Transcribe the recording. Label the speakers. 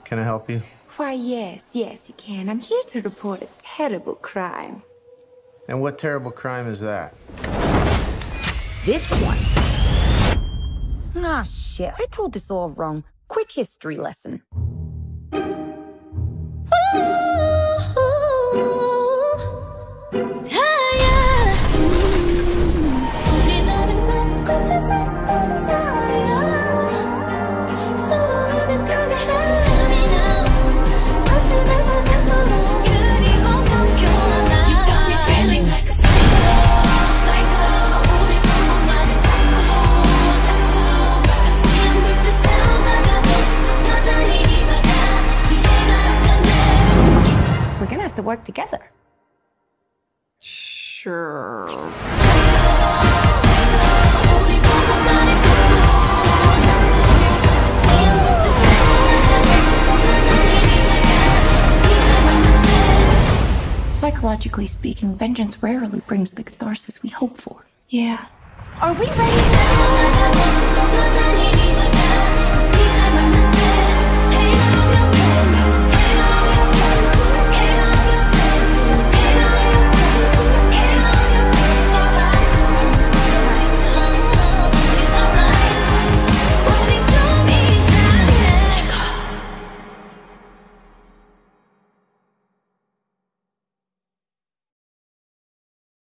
Speaker 1: Can I help you?
Speaker 2: Why, yes, you can. I'm here to report a terrible crime.
Speaker 1: And what terrible crime is that?
Speaker 2: This one. Ah, shit. I told this all wrong. Quick history lesson. We're gonna have to work together. Sure. Psychologically speaking, vengeance rarely brings the catharsis we hope for. Yeah. Are we ready?